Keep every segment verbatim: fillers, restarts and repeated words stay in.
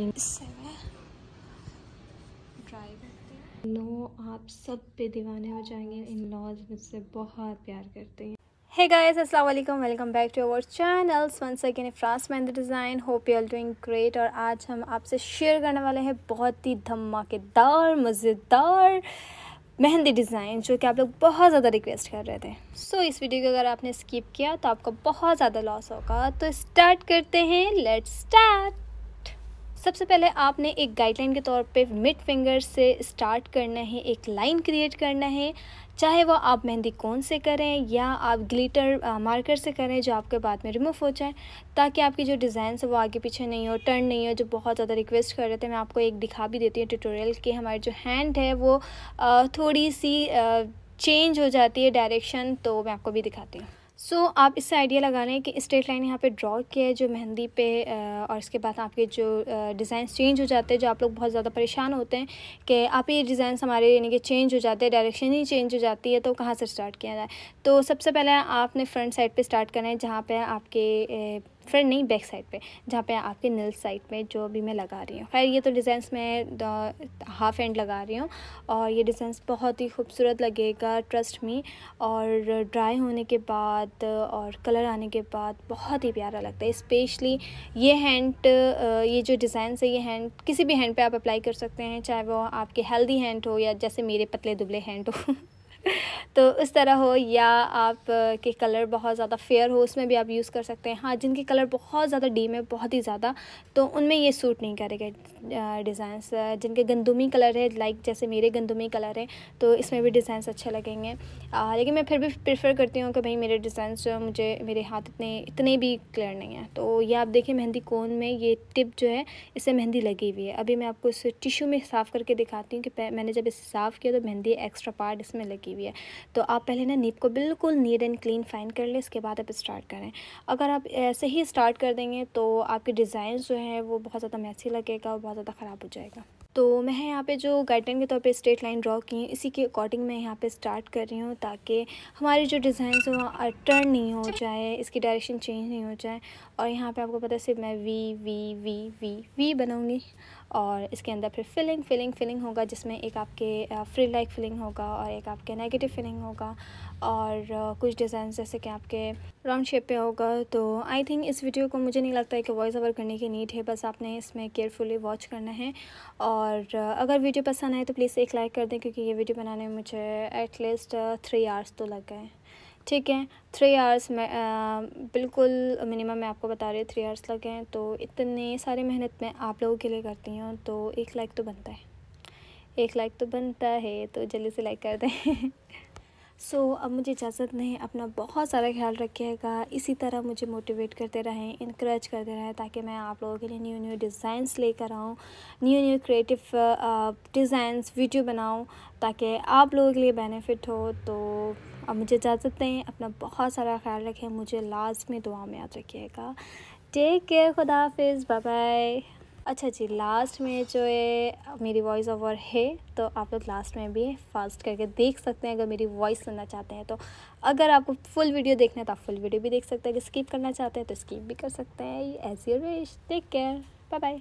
इन इससे मैं ट्राई करते हैं। नो, आप सब पे दीवाने हो जाएंगे। इन लॉज मुझसे बहुत प्यार करते हैं। Hey guys, अस्सलाम वालेकुम, welcome back to our channel once again Ifras mehndi design. Hope you are doing great. और आज हम आपसे शेयर करने वाले हैं बहुत ही धमाकेदार मज़ेदार मेहंदी डिज़ाइन जो कि आप लोग बहुत ज़्यादा रिक्वेस्ट कर रहे थे। सो so, इस वीडियो को अगर आपने स्किप किया तो आपका बहुत ज़्यादा लॉस होगा। तो स्टार्ट करते हैं, लेट्स स्टार्ट। सबसे पहले आपने एक गाइडलाइन के तौर पे मिड फिंगर से स्टार्ट करना है, एक लाइन क्रिएट करना है, चाहे वो आप मेहंदी कोन से करें या आप ग्लिटर मार्कर से करें जो आपके बाद में रिमूव हो जाए, ताकि आपकी जो डिज़ाइन है वो आगे पीछे नहीं हो, टर्न नहीं हो, जो बहुत ज़्यादा रिक्वेस्ट कर रहे थे। मैं आपको एक दिखा भी देती हूँ ट्यूटोरियल कि हमारी जो हैंड है वो थोड़ी सी चेंज हो जाती है डायरेक्शन, तो मैं आपको भी दिखाती हूँ। सो so, आप इससे आइडिया लगा रहे हैं कि स्ट्रेट लाइन यहाँ पे ड्रॉ किया है जो मेहंदी पे, और इसके बाद आपके जो डिज़ाइन चेंज हो जाते हैं, जो आप लोग बहुत ज़्यादा परेशान होते हैं कि आप ये डिज़ाइन हमारे यानी कि चेंज हो जाते हैं, डायरेक्शन ही चेंज हो जाती है, तो कहाँ से स्टार्ट किया जाए। तो सबसे पहले आपने फ्रंट साइड पे स्टार्ट करना है, जहाँ पे आपके फ्रंट नहीं बैक साइड पे, जहाँ पे आपके नील साइड पे जो अभी मैं लगा रही हूँ। खैर ये तो डिज़ाइंस मैं हाफ एंड लगा रही हूँ और ये डिज़ाइंस बहुत ही खूबसूरत लगेगा, ट्रस्ट मी। और ड्राई होने के बाद और कलर आने के बाद बहुत ही प्यारा लगता है। स्पेशली ये हैंड, ये जो डिज़ाइंस है, ये हैंड किसी भी हैंड पे आप अप्लाई कर सकते हैं, चाहे वो आपके हेल्दी हैंड हो या जैसे मेरे पतले दुबले हैंड हो तो इस तरह हो, या आप के कलर बहुत ज़्यादा फेयर हो, उसमें भी आप यूज़ कर सकते हैं। हाँ, जिनके कलर बहुत ज़्यादा डीम है, बहुत ही ज़्यादा, तो उनमें ये सूट नहीं करेगा डिज़ाइंस। जिनके गंदुमी कलर है, लाइक जैसे मेरे गंदुमी कलर है, तो इसमें भी डिज़ाइंस अच्छे लगेंगे। आ, लेकिन मैं फिर भी प्रेफर करती हूँ कि भाई मेरे डिज़ाइंस जो मुझे मेरे हाथ इतने इतने भी क्लियर नहीं है। तो ये आप देखिए मेहंदी कोन में ये टिप जो है, इससे मेहंदी लगी हुई है। अभी मैं आपको इस टिश्यू में साफ़ करके दिखाती हूँ कि मैंने जब इसे साफ़ किया तो मेहंदी एक्स्ट्रा पार्ट इसमें लगी हुई है। तो आप पहले ना निप को बिल्कुल नीट एंड क्लीन फाइन कर लें, इसके बाद आप स्टार्ट करें। अगर आप ऐसे ही स्टार्ट कर देंगे तो आपके डिज़ाइन जो है वो बहुत ज़्यादा मैसी लगेगा और बहुत ज़्यादा ख़राब हो जाएगा। तो मैं यहाँ पे जो गाइडलाइन के तौर पे स्ट्रेट लाइन ड्रॉ की है, इसी के अकॉर्डिंग मैं यहाँ पे स्टार्ट कर रही हूँ, ताकि हमारी जो डिज़ाइन है वो टर्न नहीं हो जाए, इसकी डायरेक्शन चेंज नहीं हो जाए। और यहाँ पे आपको पता है सिर्फ मैं V V V V V बनाऊँगी और इसके अंदर फिर फिलिंग फिलिंग फिलिंग होगा, जिसमें एक आपके फ्री लाइक फिलिंग होगा और एक आपके नेगेटिव फिलिंग होगा, और कुछ डिज़ाइन जैसे कि आपके राउंड शेप पे होगा। तो आई थिंक इस वीडियो को मुझे नहीं लगता है कि वॉइस ओवर करने की नीड है, बस आपने इसमें केयरफुली वॉच करना है। और अगर वीडियो पसंद आए तो प्लीज़ एक लाइक कर दें, क्योंकि ये वीडियो बनाने में मुझे एटलीस्ट थ्री आवर्स तो लग गए। ठीक है, थ्री आवर्स मैं बिल्कुल मिनिमम मैं आपको बता रही हूँ, थ्री आवर्स लगे हैं। तो इतने सारे मेहनत मैं आप लोगों के लिए करती हूँ, तो एक लाइक तो बनता है, एक लाइक तो बनता है, तो जल्दी से लाइक कर दें। सो so, अब मुझे इजाज़त नहीं, अपना बहुत सारा ख्याल रखिएगा। इसी तरह मुझे मोटिवेट करते रहें, इनकरेज करते रहें, ताकि मैं आप लोगों के लिए न्यू न्यू डिज़ाइंस लेकर आऊँ, new new creative designs video बनाऊँ, ताकि आप लोगों के लिए बेनिफिट हो। तो अब मुझे इजाज़त दें, अपना बहुत सारा ख्याल रखें, मुझे लास्ट में दुआ में याद रखिएगा। टेक केयर, खुदा हाफिज़, बाय बाय। अच्छा जी, लास्ट में जो है मेरी वॉइस ओवर है, तो आप लोग लास्ट में भी फास्ट करके देख सकते हैं अगर मेरी वॉइस सुनना चाहते हैं। तो अगर आपको फुल वीडियो देखना है तो आप फुल वीडियो भी देख सकते हैं, अगर स्किप करना चाहते हैं तो स्किप भी कर सकते हैं। As your wish. Take care, bye bye.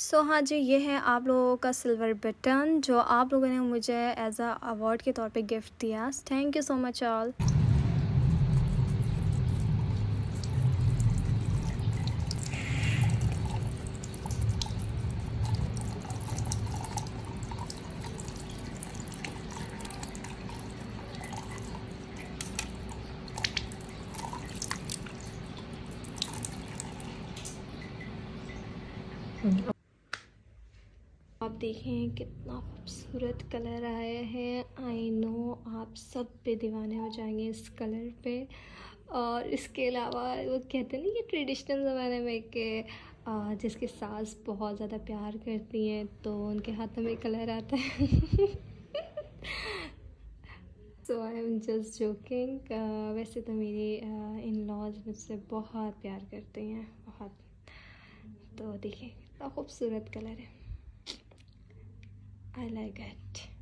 So so, हाँ जी, ये है आप लोगों का सिल्वर बटन जो आप लोगों ने मुझे एज अ अवार्ड के तौर पे गिफ्ट दिया। Thank you so much all. आप देखें कितना खूबसूरत कलर आया है। आई नो आप सब पे दीवाने हो जाएंगे इस कलर पे। और इसके अलावा वो कहते नहीं कि ट्रेडिशनल ज़माने में कि जिसकी सास बहुत ज़्यादा प्यार करती हैं तो उनके हाथों में कलर आता है। So I am just joking. वैसे तो मेरी इन लॉज मुझसे बहुत प्यार करते हैं, बहुत। तो देखिए कितना खूबसूरत कलर है। I like it.